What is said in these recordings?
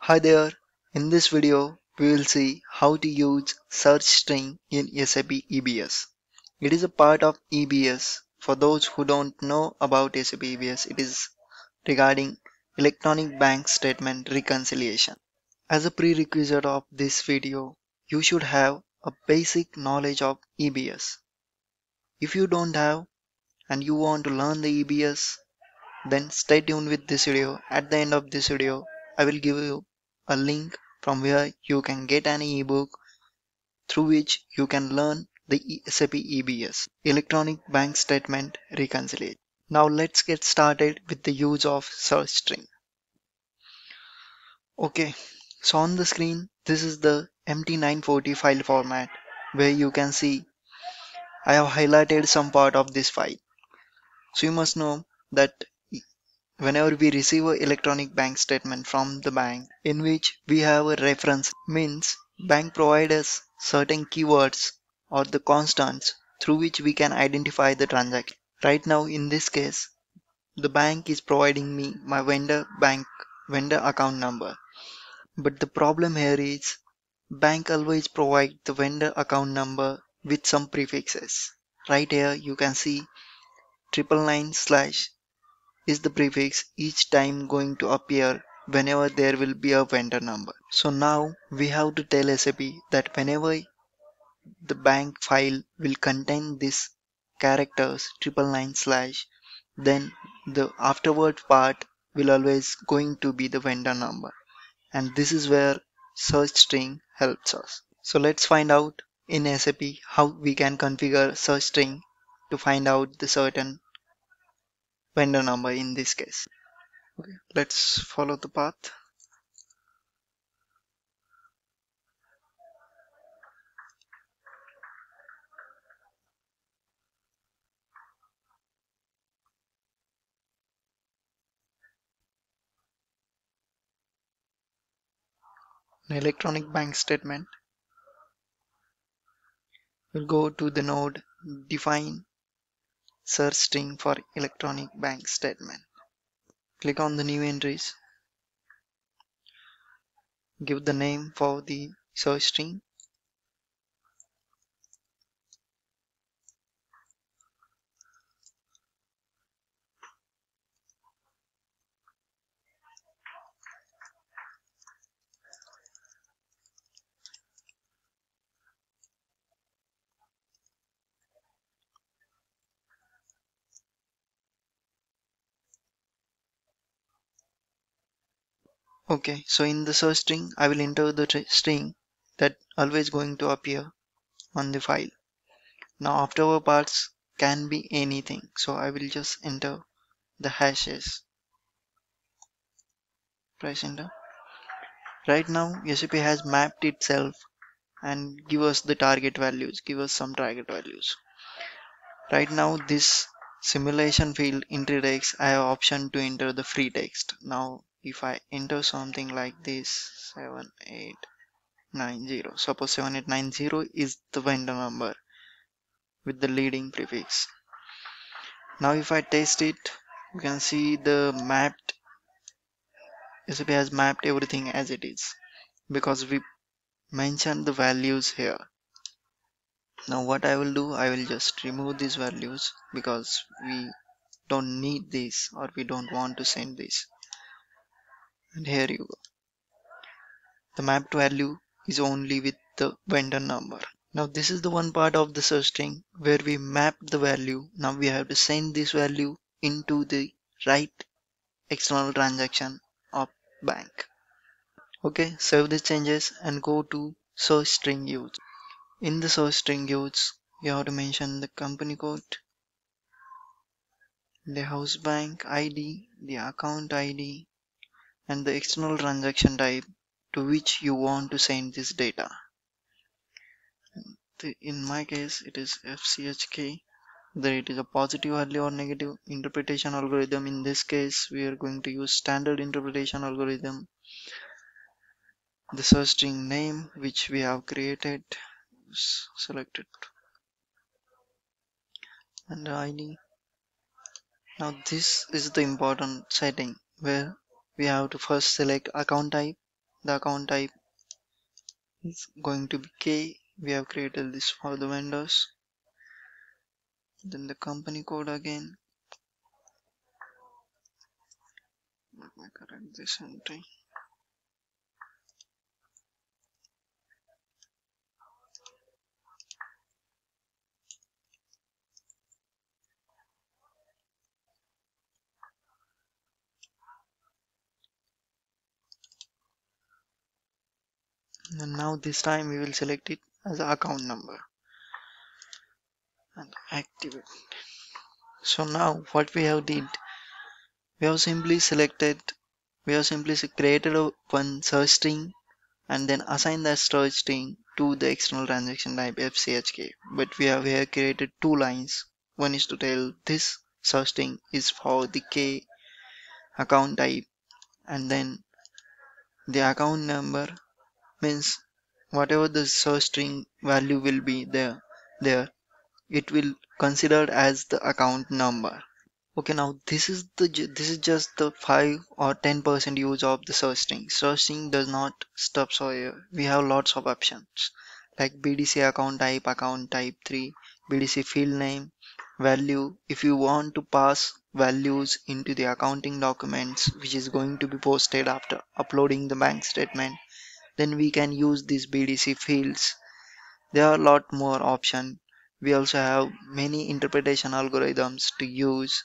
Hi there, in this video we will see how to use search string in SAP EBS. It is a part of EBS. For those who don't know about SAP EBS, it is regarding electronic bank statement reconciliation. As a prerequisite of this video, you should have a basic knowledge of EBS. If you don't have and you want to learn the EBS, then stay tuned with this video. At the end of this video, I will give you a link from where you can get an ebook through which you can learn the SAP EBS, Electronic Bank Statement Reconciliation. Now let's get started with the use of search string. Okay, so on the screen, this is the MT940 file format where you can see I have highlighted some part of this file. So you must know that whenever we receive an electronic bank statement from the bank in which we have a reference, means bank provide us certain keywords or the constants through which we can identify the transaction. Right now in this case, the bank is providing me my vendor account number. But the problem here is bank always provide the vendor account number with some prefixes. Right here you can see 999/ is the prefix each time going to appear whenever there will be a vendor number. So now we have to tell SAP that whenever the bank file will contain this characters 999/, then the afterward part will always going to be the vendor number. And this is where search string helps us. So let's find out in SAP how we can configure search string to find out the certain vendor number in this case. Okay, let's follow the path. An electronic bank statement. We'll go to the node define search string for electronic bank statement. Click on the new entries. Give the name for the search string. Okay, so in the search string, I will enter the string that always going to appear on the file. Now after parts can be anything, so I will just enter the hashes. Press enter. Right now SAP has mapped itself and give us the target values, give us some target values. Right now this simulation field entry text, I have option to enter the free text. Now if I enter something like this 7890, suppose 7890 is the vendor number with the leading prefix. Now if I test it, you can see the mapped, SAP has mapped everything as it is because we mentioned the values here. Now what I will do, I will just remove these values because we don't need this or we don't want to send this. And here you go. The mapped value is only with the vendor number. Now this is the one part of the search string where we map the value. Now we have to send this value into the right external transaction of bank. Okay, save the changes and go to search string use. In the search string use, you have to mention the company code, the house bank ID, the account ID, and the external transaction type to which you want to send this data. In my case, it is FCHK. Whether it is a positive value or negative interpretation algorithm. In this case, we are going to use standard interpretation algorithm. The search string name which we have created is selected, and the ID. Now this is the important setting where we have to first select account type, The account type is going to be K. We have created this for the vendors. Then the company code again. Let me correct this entry. And now this time we will select it as an account number and activate. So now what we have did, we have simply selected, we have simply created one search string and then assign that search string to the external transaction type FCHK. But we have here created two lines. One is to tell this search string is for the K account type, and then the account number means whatever the search string value will be there it will considered as the account number. Okay, now this is just the 5 or 10% use of the search string. Search string does not stop, so here we have lots of options like BDC account type 3, BDC field name, value. If you want to pass values into the accounting documents which is going to be posted after uploading the bank statement, then we can use these BDC fields. There are a lot more options. We also have many interpretation algorithms to use.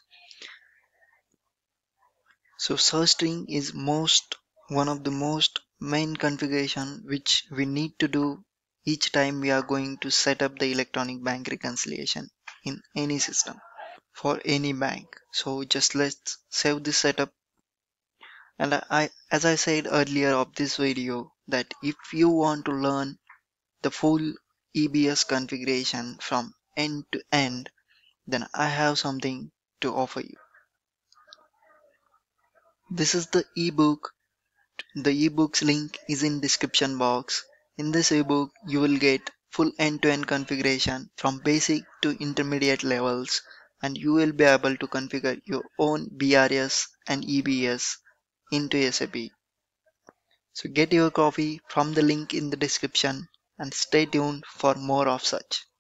So search string is one of the most main configuration which we need to do each time we are going to set up the electronic bank reconciliation in any system for any bank. So just let's save this setup. And as I said earlier of this video, that if you want to learn the full EBS configuration from end to end, then I have something to offer you. This is the ebook. The ebooks link is in description box. In this ebook, you will get full end-to-end configuration from basic to intermediate levels, and you will be able to configure your own BRS and EBS into SAP. So get your copy from the link in the description and stay tuned for more of such.